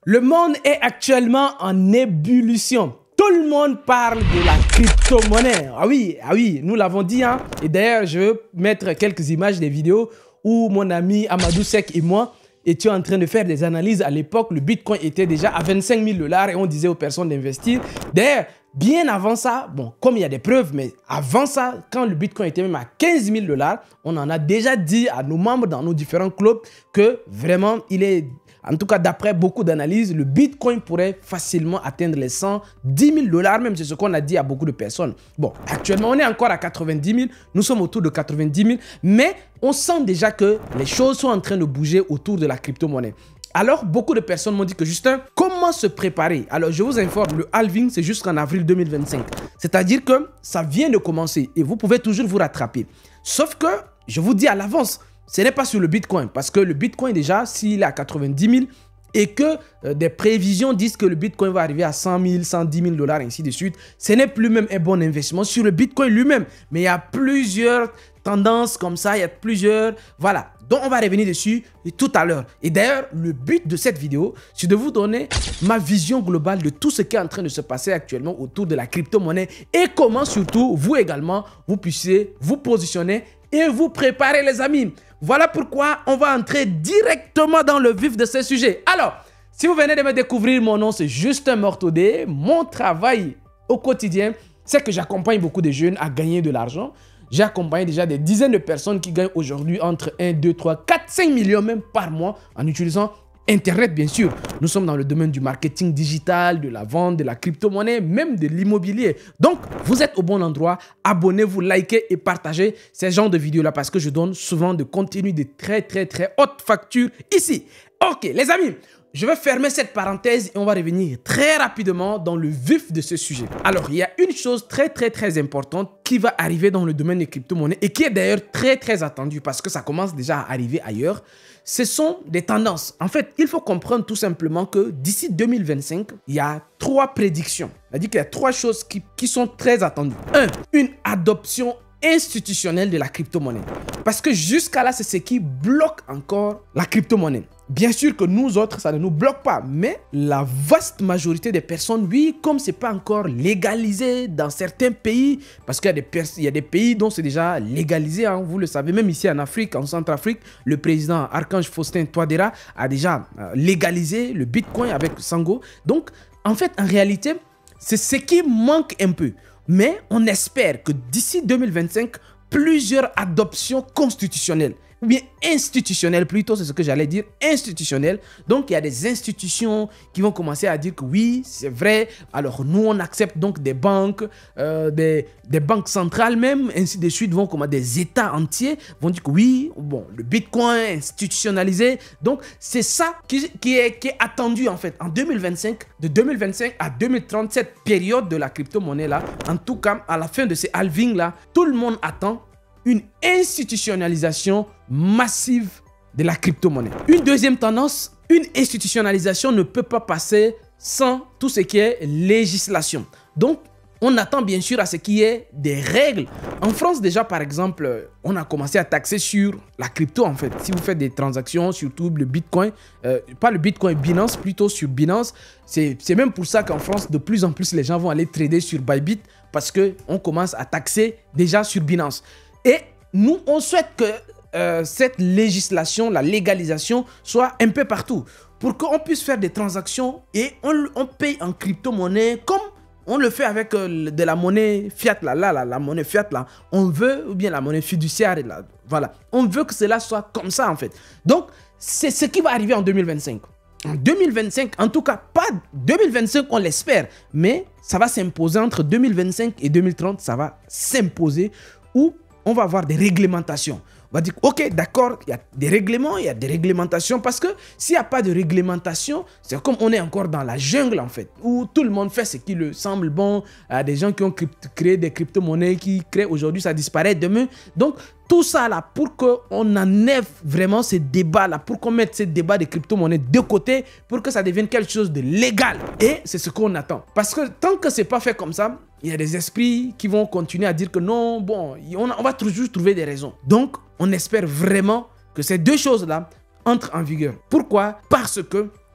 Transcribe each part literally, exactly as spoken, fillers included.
Le monde est actuellement en ébullition. Tout le monde parle de la crypto-monnaie. Ah oui, ah oui, nous l'avons dit. Hein? Et d'ailleurs, je veux mettre quelques images des vidéos où mon ami Amadou Sek et moi étions en train de faire des analyses. À l'époque, le Bitcoin était déjà à vingt-cinq mille dollars et on disait aux personnes d'investir. D'ailleurs, bien avant ça, bon, comme il y a des preuves, mais avant ça, quand le Bitcoin était même à quinze mille dollars, on en a déjà dit à nos membres dans nos différents clubs que vraiment, il est... En tout cas, d'après beaucoup d'analyses, le Bitcoin pourrait facilement atteindre les cent dix mille dollars, même c'est ce qu'on a dit à beaucoup de personnes. Bon, actuellement, on est encore à quatre-vingt-dix mille, nous sommes autour de quatre-vingt-dix mille, mais on sent déjà que les choses sont en train de bouger autour de la crypto-monnaie. Alors, beaucoup de personnes m'ont dit que Justin, comment se préparer? Alors, je vous informe, le halving, c'est jusqu'en avril deux mille vingt-cinq. C'est-à-dire que ça vient de commencer et vous pouvez toujours vous rattraper. Sauf que, je vous dis à l'avance, ce n'est pas sur le Bitcoin, parce que le Bitcoin déjà, s'il est à quatre-vingt-dix mille et que euh, des prévisions disent que le Bitcoin va arriver à cent mille, cent dix mille dollars, ainsi de suite, ce n'est plus même un bon investissement sur le Bitcoin lui-même. Mais il y a plusieurs tendances comme ça, il y a plusieurs... Voilà, donc on va revenir dessus tout à l'heure. Et d'ailleurs, le but de cette vidéo, c'est de vous donner ma vision globale de tout ce qui est en train de se passer actuellement autour de la crypto-monnaie et comment surtout, vous également, vous puissiez vous positionner et vous préparer les amis. Voilà pourquoi on va entrer directement dans le vif de ce sujet. Alors, si vous venez de me découvrir, mon nom c'est Justin Mortodé. Mon travail au quotidien, c'est que j'accompagne beaucoup de jeunes à gagner de l'argent. J'ai accompagné déjà des dizaines de personnes qui gagnent aujourd'hui entre un, deux, trois, quatre, cinq millions même par mois en utilisant Internet, bien sûr. Nous sommes dans le domaine du marketing digital, de la vente, de la crypto-monnaie, même de l'immobilier. Donc, vous êtes au bon endroit. Abonnez-vous, likez et partagez ces genres de vidéos-là parce que je donne souvent de contenu de très, très, très haute facture ici. Ok, les amis, je vais fermer cette parenthèse et on va revenir très rapidement dans le vif de ce sujet. Alors, il y a une chose très, très, très importante qui va arriver dans le domaine des crypto-monnaies et qui est d'ailleurs très, très attendue parce que ça commence déjà à arriver ailleurs. Ce sont des tendances. En fait, il faut comprendre tout simplement que d'ici deux mille vingt-cinq, il y a trois prédictions. C'est-à-dire qu'il y a trois choses qui, qui sont très attendues. Un, une adoption institutionnelle de la crypto-monnaie. Parce que jusqu'à là, c'est ce qui bloque encore la crypto-monnaie. Bien sûr que nous autres, ça ne nous bloque pas, mais la vaste majorité des personnes, oui, comme ce n'est pas encore légalisé dans certains pays, parce qu'il y a des, il y a des pays dont c'est déjà légalisé, hein, vous le savez, même ici en Afrique, en Centrafrique, le président Archange Faustin Touadéra a déjà euh, légalisé le Bitcoin avec Sango. Donc, en fait, en réalité, c'est ce qui manque un peu. Mais on espère que d'ici deux mille vingt-cinq, plusieurs adoptions constitutionnelles, ou bien institutionnelles plutôt, c'est ce que j'allais dire, institutionnelles. Donc, il y a des institutions qui vont commencer à dire que oui, c'est vrai. Alors, nous, on accepte donc des banques, euh, des, des banques centrales même, ainsi de suite, vont comme des États entiers, vont dire que oui, bon, le Bitcoin institutionnalisé. Donc, c'est ça qui, qui, est, qui est attendu en fait en deux mille vingt-cinq, de deux mille vingt-cinq à deux mille trente, cette période de la crypto-monnaie là. En tout cas, à la fin de ces halvings là, tout le monde attend une institutionnalisation massive de la crypto-monnaie. Une deuxième tendance, une institutionnalisation ne peut pas passer sans tout ce qui est législation. Donc, on attend bien sûr à ce qu'il y ait des règles. En France déjà, par exemple, on a commencé à taxer sur la crypto en fait. Si vous faites des transactions, surtout le Bitcoin, euh, pas le Bitcoin, Binance, plutôt sur Binance. C'est même pour ça qu'en France, de plus en plus, les gens vont aller trader sur Bybit parce qu'on commence à taxer déjà sur Binance. Et nous, on souhaite que euh, cette législation, la légalisation, soit un peu partout pour qu'on puisse faire des transactions et on, on paye en crypto-monnaie comme on le fait avec euh, de la monnaie fiat, là, là, là, la monnaie fiat, là. On veut, ou bien la monnaie fiduciaire, là, voilà. On veut que cela soit comme ça, en fait. Donc, c'est ce qui va arriver en deux mille vingt-cinq. En deux mille vingt-cinq, en tout cas, pas deux mille vingt-cinq, on l'espère, mais ça va s'imposer entre deux mille vingt-cinq et deux mille trente, ça va s'imposer où on va avoir des réglementations. On va dire, ok, d'accord, il y a des règlements, il y a des réglementations, parce que s'il n'y a pas de réglementation, c'est comme on est encore dans la jungle, en fait, où tout le monde fait ce qui lui semble bon, à des gens qui ont créé des crypto-monnaies, qui créent aujourd'hui, ça disparaît demain. Donc, tout ça là, pour qu'on enlève vraiment ces débats là, pour qu'on mette ces débats de crypto-monnaies de côté, pour que ça devienne quelque chose de légal. Et c'est ce qu'on attend. Parce que tant que c'est pas fait comme ça, il y a des esprits qui vont continuer à dire que non, bon, on, on va toujours trouver des raisons. Donc, on espère vraiment que ces deux choses là entrent en vigueur. Pourquoi? Parce que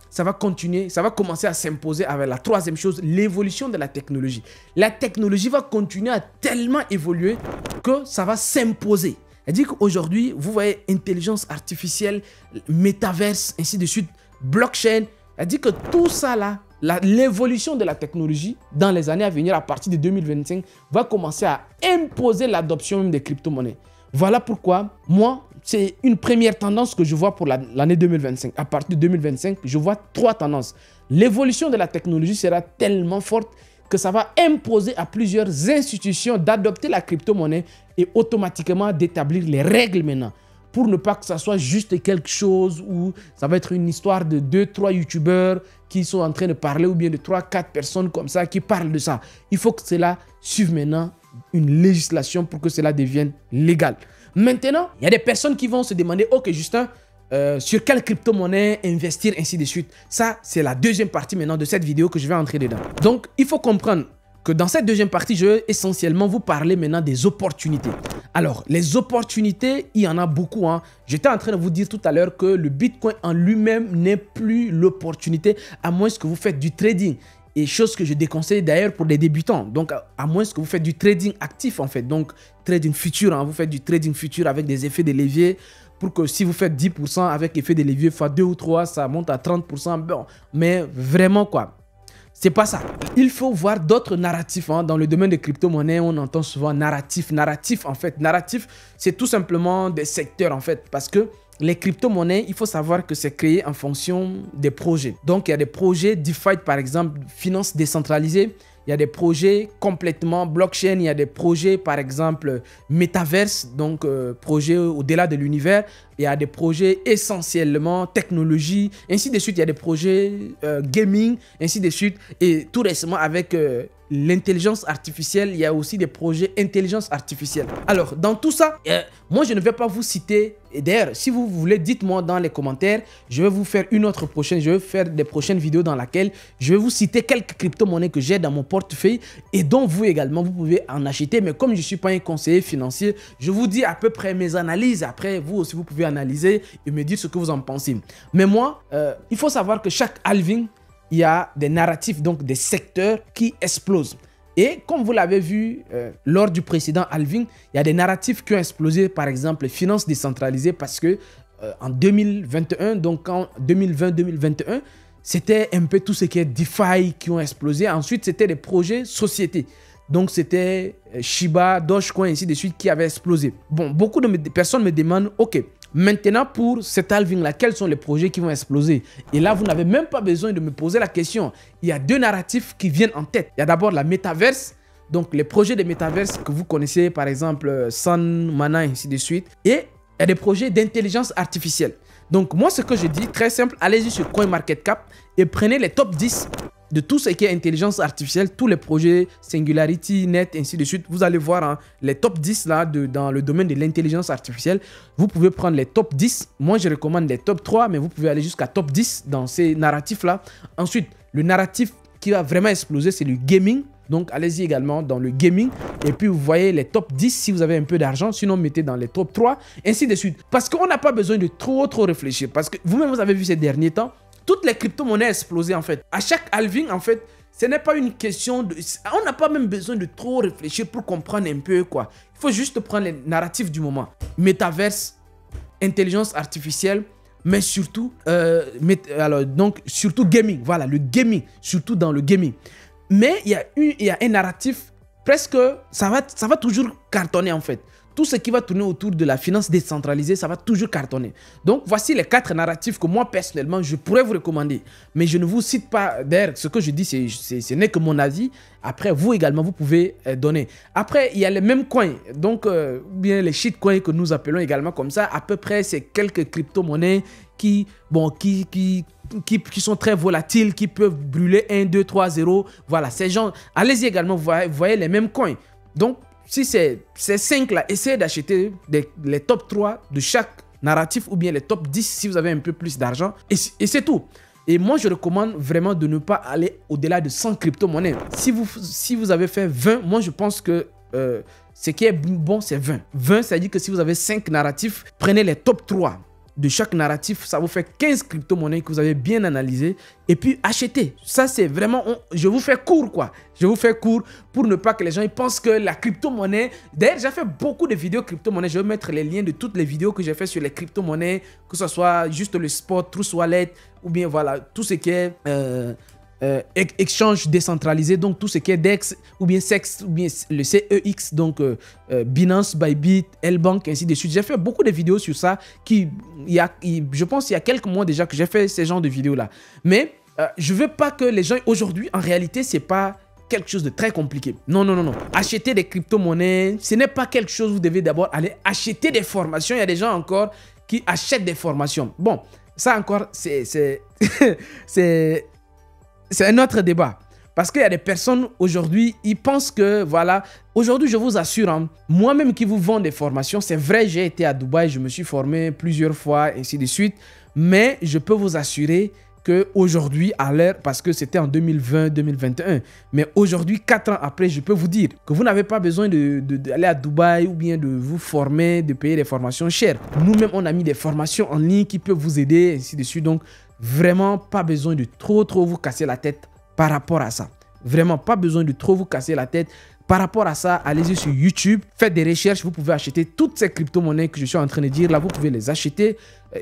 ça va continuer, ça va commencer à s'imposer avec la troisième chose, l'évolution de la technologie. La technologie va continuer à tellement évoluer que ça va s'imposer. C'est-à-dire qu'aujourd'hui, vous voyez intelligence artificielle, métaverse, ainsi de suite, blockchain. C'est-à-dire que tout ça là, l'évolution de la technologie dans les années à venir, à partir de deux mille vingt-cinq, va commencer à imposer l'adoption même des crypto-monnaies. Voilà pourquoi, moi, c'est une première tendance que je vois pour l'année deux mille vingt-cinq. À partir de deux mille vingt-cinq, je vois trois tendances. L'évolution de la technologie sera tellement forte que ça va imposer à plusieurs institutions d'adopter la crypto-monnaie et automatiquement d'établir les règles maintenant. Pour ne pas que ça soit juste quelque chose où ça va être une histoire de deux trois youtubeurs qui sont en train de parler ou bien de trois quatre personnes comme ça qui parlent de ça. Il faut que cela suive maintenant une législation pour que cela devienne légal. Maintenant, il y a des personnes qui vont se demander « Ok, Justin, euh, sur quelle crypto-monnaie investir, ainsi de suite ?» Ça, c'est la deuxième partie maintenant de cette vidéo que je vais entrer dedans. Donc, il faut comprendre que dans cette deuxième partie, je vais essentiellement vous parler maintenant des opportunités. Alors, les opportunités, il y en a beaucoup. Hein. J'étais en train de vous dire tout à l'heure que le Bitcoin en lui-même n'est plus l'opportunité à moins que vous faites du trading. Et chose que je déconseille d'ailleurs pour les débutants. Donc, à, à moins que vous faites du trading actif en fait. Donc, trading futur. Hein. Vous faites du trading futur avec des effets de levier pour que si vous faites dix pour cent avec effet de levier fois deux ou trois, ça monte à trente pour cent. Bon, mais vraiment quoi. C'est pas ça. Il faut voir d'autres narratifs. Hein. Dans le domaine des crypto-monnaies, on entend souvent narratif. Narratif, en fait. Narratif, c'est tout simplement des secteurs, en fait. Parce que les crypto-monnaies, il faut savoir que c'est créé en fonction des projets. Donc, il y a des projets DeFi, par exemple, finance décentralisée. Il y a des projets complètement blockchain. Il y a des projets, par exemple, métaverse, donc euh, projets au-delà de l'univers. Il y a des projets essentiellement technologie, ainsi de suite. Il y a des projets euh, gaming, ainsi de suite. Et tout récemment, avec euh, l'intelligence artificielle, il y a aussi des projets intelligence artificielle. Alors, dans tout ça, euh, moi, je ne vais pas vous citer. Et d'ailleurs, si vous voulez, dites-moi dans les commentaires. Je vais vous faire une autre prochaine. Je vais faire des prochaines vidéos dans lesquelles je vais vous citer quelques crypto-monnaies que j'ai dans mon portefeuille et dont vous également, vous pouvez en acheter. Mais comme je ne suis pas un conseiller financier, je vous dis à peu près mes analyses. Après, vous aussi, vous pouvez analyser et me dire ce que vous en pensez. Mais moi, euh, il faut savoir que chaque halving, il y a des narratifs, donc des secteurs qui explosent. Et comme vous l'avez vu euh, lors du précédent halving, il y a des narratifs qui ont explosé, par exemple, les finances décentralisées, parce que euh, en deux mille vingt et un, donc en deux mille vingt deux mille vingt et un, c'était un peu tout ce qui est DeFi qui ont explosé. Ensuite, c'était des projets sociétés. Donc, c'était Shiba, Dogecoin, ainsi de suite, qui avaient explosé. Bon, beaucoup de personnes me demandent, OK, maintenant, pour cet halving-là, quels sont les projets qui vont exploser? Et là, vous n'avez même pas besoin de me poser la question. Il y a deux narratifs qui viennent en tête. Il y a d'abord la métaverse, donc les projets de métaverse que vous connaissez, par exemple, Sun, Mana, ainsi de suite. Et il y a des projets d'intelligence artificielle. Donc, moi, ce que je dis, très simple, allez-y sur CoinMarketCap et prenez les top dix de tout ce qui est intelligence artificielle, tous les projets Singularity, Net, ainsi de suite. Vous allez voir hein, les top dix là, de, dans le domaine de l'intelligence artificielle. Vous pouvez prendre les top dix. Moi, je recommande les top trois, mais vous pouvez aller jusqu'à top dix dans ces narratifs-là. Ensuite, le narratif qui va vraiment exploser, c'est le gaming. Donc, allez-y également dans le gaming. Et puis, vous voyez les top dix si vous avez un peu d'argent. Sinon, mettez dans les top trois, ainsi de suite. Parce qu'on n'a pas besoin de trop, trop réfléchir. Parce que vous-même, vous avez vu ces derniers temps, toutes les crypto-monnaies explosé en fait. À chaque halving, en fait, ce n'est pas une question de... On n'a pas même besoin de trop réfléchir pour comprendre un peu quoi. Il faut juste prendre les narratifs du moment. Métaverse, intelligence artificielle, mais surtout... Euh, alors, donc, surtout gaming. Voilà, le gaming. Surtout dans le gaming. Mais il y a, une, il y a un narratif presque... Ça va, ça va toujours cartonner en fait. Tout ce qui va tourner autour de la finance décentralisée, ça va toujours cartonner. Donc, voici les quatre narratifs que moi, personnellement, je pourrais vous recommander. Mais je ne vous cite pas. D'ailleurs, ce que je dis, c'est, ce n'est que mon avis. Après, vous également, vous pouvez euh, donner. Après, il y a les mêmes coins. Donc, euh, bien les shitcoins que nous appelons également comme ça. À peu près, c'est quelques crypto-monnaies qui, bon, qui, qui, qui, qui sont très volatiles, qui peuvent brûler un, deux, trois, zéro. Voilà, ces gens. Allez-y également, vous voyez, vous voyez les mêmes coins. Donc, si c'est ces cinq là, essayez d'acheter les top trois de chaque narratif ou bien les top dix si vous avez un peu plus d'argent. Et, et c'est tout. Et moi, je recommande vraiment de ne pas aller au-delà de cent crypto-monnaies. Si vous, si vous avez fait vingt, moi, je pense que euh, ce qui est bon, c'est vingt. vingt, ça veut dire que si vous avez cinq narratifs, prenez les top trois de chaque narratif, ça vous fait quinze crypto-monnaies que vous avez bien analysées. Et puis, achetez. Ça, c'est vraiment... On, je vous fais court, quoi. Je vous fais court pour ne pas que les gens ils pensent que la crypto-monnaie... D'ailleurs, j'ai fait beaucoup de vidéos crypto-monnaies. Je vais mettre les liens de toutes les vidéos que j'ai fait sur les crypto-monnaies, que ce soit juste le spot, Trust Wallet, ou bien voilà, tout ce qui est... Euh, Euh, exchange décentralisé, donc tout ce qui est D E X ou bien S E X ou bien le C E X, donc euh, euh, Binance, Bybit, L-Bank, ainsi de suite. J'ai fait beaucoup de vidéos sur ça qui, il y a, il, je pense il y a quelques mois déjà que j'ai fait ces genres de vidéos là. Mais euh, je veux pas que les gens aujourd'hui, en réalité, c'est pas quelque chose de très compliqué. Non, non, non, non. Acheter des crypto-monnaies, ce n'est pas quelque chose, vous devez d'abord aller acheter des formations. Il y a des gens encore qui achètent des formations. Bon, ça encore, c'est... c'est C'est un autre débat. Parce qu'il y a des personnes aujourd'hui, ils pensent que, voilà, aujourd'hui, je vous assure, hein, moi-même qui vous vends des formations, c'est vrai, j'ai été à Dubaï, je me suis formé plusieurs fois, ainsi de suite. Mais je peux vous assurer qu'aujourd'hui, à l'heure, parce que c'était en deux mille vingt deux mille vingt et un, mais aujourd'hui, quatre ans après, je peux vous dire que vous n'avez pas besoin de, de, d'aller à Dubaï ou bien de vous former, de payer des formations chères. Nous-mêmes, on a mis des formations en ligne qui peuvent vous aider, ainsi de suite. Donc, vraiment pas besoin de trop trop vous casser la tête par rapport à ça. Vraiment pas besoin de trop vous casser la tête par rapport à ça. Allez-y sur YouTube, faites des recherches, vous pouvez acheter toutes ces crypto-monnaies que je suis en train de dire là, vous pouvez les acheter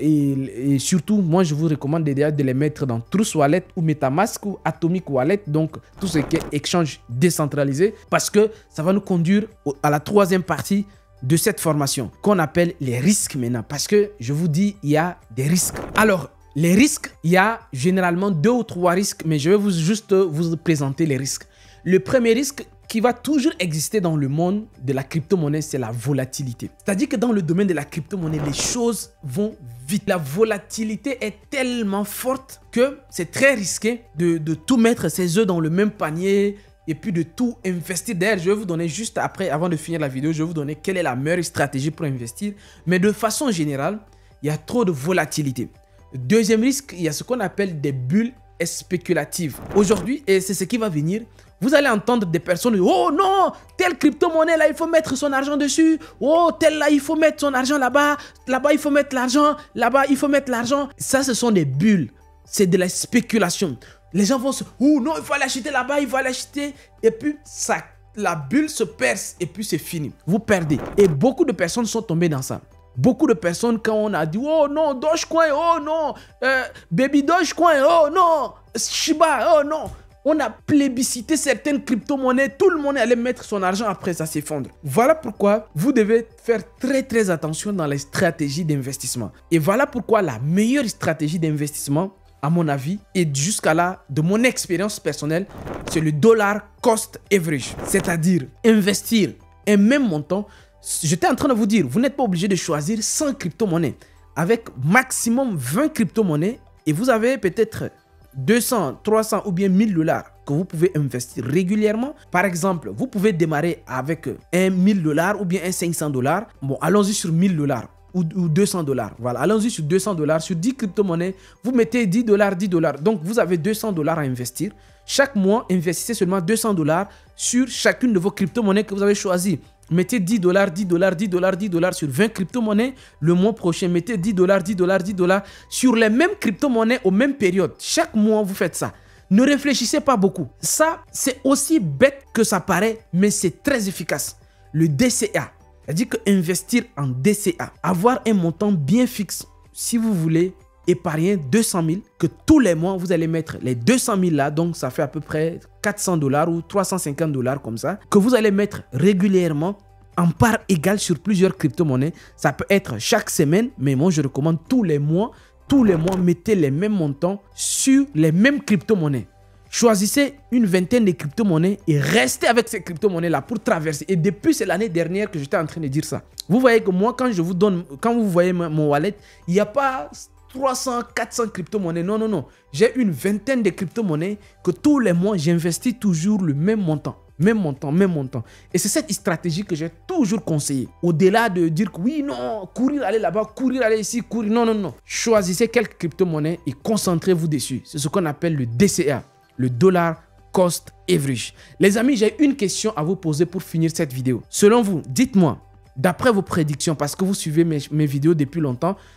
et, et surtout moi je vous recommande de, de les mettre dans Trust Wallet ou MetaMask ou Atomic Wallet, donc tout ce qui est échange décentralisé, parce que ça va nous conduire à la troisième partie de cette formation qu'on appelle les risques maintenant, parce que je vous dis il y a des risques. Alors les risques, il y a généralement deux ou trois risques, mais je vais vous juste vous présenter les risques. Le premier risque qui va toujours exister dans le monde de la crypto-monnaie, c'est la volatilité. C'est-à-dire que dans le domaine de la crypto-monnaie, les choses vont vite. La volatilité est tellement forte que c'est très risqué de, de tout mettre ses œufs dans le même panier et puis de tout investir. D'ailleurs, je vais vous donner juste après, avant de finir la vidéo, je vais vous donner quelle est la meilleure stratégie pour investir. Mais de façon générale, il y a trop de volatilité. Deuxième risque, il y a ce qu'on appelle des bulles spéculatives. Aujourd'hui, et c'est ce qui va venir, vous allez entendre des personnes dire « Oh non, telle crypto-monnaie là, il faut mettre son argent dessus. Oh, telle là, il faut mettre son argent là-bas. Là-bas, il faut mettre l'argent. Là-bas, il faut mettre l'argent. » Ça, ce sont des bulles. C'est de la spéculation. Les gens vont se « Oh non, il faut aller acheter là-bas, il faut aller acheter. » Et puis, ça, la bulle se perce et puis c'est fini. Vous perdez. Et beaucoup de personnes sont tombées dans ça. Beaucoup de personnes, quand on a dit « Oh non, Dogecoin, oh non, euh, Baby Dogecoin, oh non, Shiba, oh non », on a plébiscité certaines crypto-monnaies, tout le monde allait mettre son argent, après ça s'effondre. Voilà pourquoi vous devez faire très très attention dans les stratégies d'investissement. Et voilà pourquoi la meilleure stratégie d'investissement, à mon avis, et jusqu'à là, de mon expérience personnelle, c'est le dollar cost average. C'est-à-dire investir un même montant. J'étais en train de vous dire, vous n'êtes pas obligé de choisir cent crypto-monnaies. Avec maximum vingt crypto-monnaies et vous avez peut-être deux cents, trois cents ou bien mille dollars que vous pouvez investir régulièrement. Par exemple, vous pouvez démarrer avec un mille dollars ou bien un cinq cents dollars. Bon, allons-y sur mille dollars ou, ou deux cents dollars. Voilà, allons-y sur deux cents dollars. Sur dix crypto-monnaies, vous mettez dix dollars, dix dollars. Donc, vous avez deux cents dollars à investir. Chaque mois, investissez seulement deux cents dollars sur chacune de vos crypto-monnaies que vous avez choisies. Mettez dix dollars, dix dollars, dix dollars, dix dollars sur vingt crypto-monnaies. Le mois prochain, mettez dix dollars, dix dollars, dix dollars sur les mêmes crypto-monnaies aux mêmes périodes. Chaque mois, vous faites ça. Ne réfléchissez pas beaucoup. Ça, c'est aussi bête que ça paraît, mais c'est très efficace. Le D C A, c'est-à-dire que investir en D C A, avoir un montant bien fixe, si vous voulez épargner deux cent mille, que tous les mois, vous allez mettre les deux cent mille là, donc ça fait à peu près quatre cents dollars ou trois cent cinquante dollars comme ça, que vous allez mettre régulièrement en part égale sur plusieurs crypto-monnaies. Ça peut être chaque semaine, mais moi je recommande tous les mois. Tous les mois, mettez les mêmes montants sur les mêmes crypto-monnaies. Choisissez une vingtaine de crypto-monnaies et restez avec ces crypto-monnaies-là pour traverser. Et depuis, c'est l'année dernière que j'étais en train de dire ça. Vous voyez que moi, quand je vous donne, quand vous voyez mon wallet, il n'y a pas trois cents, quatre cents crypto-monnaies. Non, non, non. J'ai une vingtaine de crypto-monnaies que tous les mois, j'investis toujours le même montant. Même montant, même montant. Et c'est cette stratégie que j'ai toujours conseillé. Au-delà de dire que oui, non, courir, aller là-bas, courir, aller ici, courir. Non, non, non. Choisissez quelques crypto-monnaies et concentrez-vous dessus. C'est ce qu'on appelle le D C A, le Dollar Cost Average. Les amis, j'ai une question à vous poser pour finir cette vidéo. Selon vous, dites-moi, d'après vos prédictions, parce que vous suivez mes, mes vidéos depuis longtemps,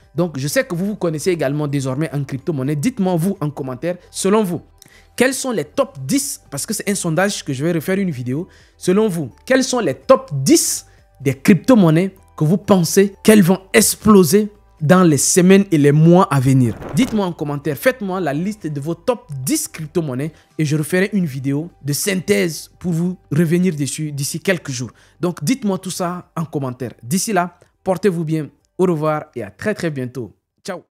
Donc, je sais que vous vous connaissez également désormais en crypto-monnaie. Dites-moi, vous, en commentaire, selon vous, quels sont les top dix, parce que c'est un sondage que je vais refaire une vidéo. Selon vous, quels sont les top dix des crypto-monnaies que vous pensez qu'elles vont exploser dans les semaines et les mois à venir? Dites-moi en commentaire, faites-moi la liste de vos top dix crypto-monnaies et je referai une vidéo de synthèse pour vous revenir dessus d'ici quelques jours. Donc, dites-moi tout ça en commentaire. D'ici là, portez-vous bien, au revoir et à très très bientôt. Ciao!